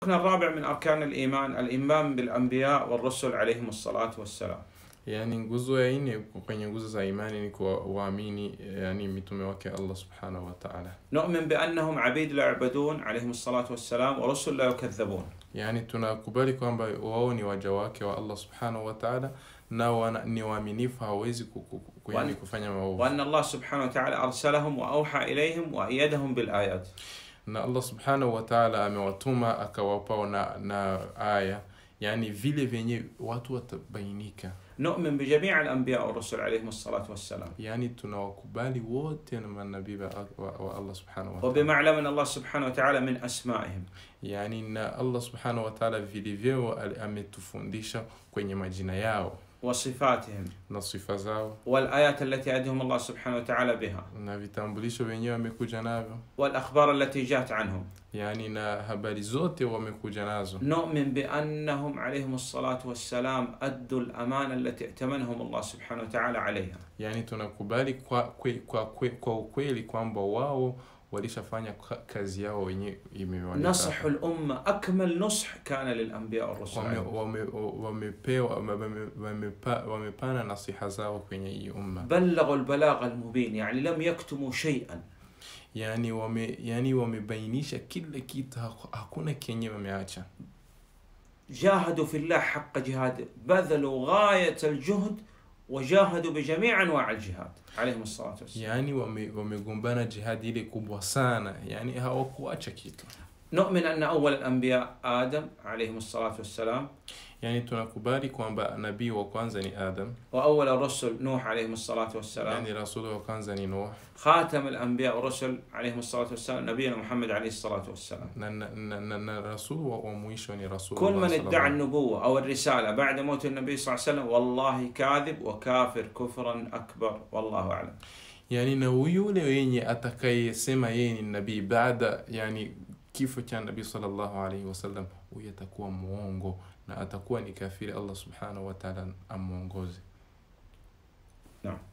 الركن الرابع من أركان الإيمان الإيمان بالأنبياء والرسل عليهم الصلاة والسلام. Yani nguzo ya nne kwenye nguzo za imani ni kuamini yani mitume wake Allah subhanahu wa ta'ala. نؤمن بأنهم عبيد لا يعبدون عليهم الصلاة والسلام ورسل لا يكذبون. Yani tunakubali kwamba wao ni waja wake wa Allah subhanahu wa ta'ala na ni waaminifu, hawezi kufanya maovu. وأن الله سبحانه وتعالى أرسلهم وأوحى إليهم وأيدهم بالآيات. Na Allah subhanahu wa ta'ala amewatuma akawapa na aya, yani vile venye watu watabainika. نؤمن بجميع الأنبياء والرسل عليهم الصلاة والسلام. Yani tunawakubali wote na manabii wa Allah subhanahu wa ta'ala. وبمعلم أن الله سبحانه وتعالى من أسمائهم. Yani na Allah subhanahu wa ta'ala vilivyo ametufundisha kwenye majina yao وصفاتهم na sifa zao والآيات التي أدهم الله سبحانه وتعالى بها na vitambulisho wenyewe wamekuja navyo, والأخبار التي جاءت عنهم. yani na habari zote wamekuja nazo. نؤمن بأنهم عليهم الصلاة والسلام أدوا الأمانة التي ائتمنهم الله سبحانه وتعالى عليها. Yani tunakubali kwa ukweli kwamba wao walishafanya kazi yao wenyewe imewaleta. نصح الأمة أكمل نصح كان للأنبياء والرسل. wamepana nasiha zao kwenye hii umma. بلغوا البلاغ المبين يعني لم يكتموا شيئا. Yani wamebainisha kila kitu, hakuna kenye wameacha. جاهدوا في الله حق جهاده، بذلوا غاية الجهد وجاهدوا بجميع أنواع الجهاد عليهم الصلاة والسلام. Yani wamegombana jihad ile kubwa sana, yani hawakuacha kitu. نؤمن أن أول الأنبياء آدم عليهم الصلاة والسلام. Yani tunakubali kwamba nabii wa kwanza ni Adam. وأول الرسل نوح عليهم الصلاة والسلام. Yani rasul wa kwanza ni Nuh. خاتم الأنبياء والرسل عليهم الصلاة والسلام نبينا محمد عليه الصلاة والسلام. na rasul wa mwisho ni rasul. كل من ادعى النبوة أو الرسالة بعد موت النبي صلى الله عليه وسلم والله كاذب وكافر كفرا أكبر والله أعلم. Yani na yule wenye atakayesema yeye ni nabii baada yani kifo cha nabii sallallahu alayhi wasallam, huyo atakuwa muongo na atakuwa ni kafiri. Allah subhanahu wa ta'ala amuongoze. Naam.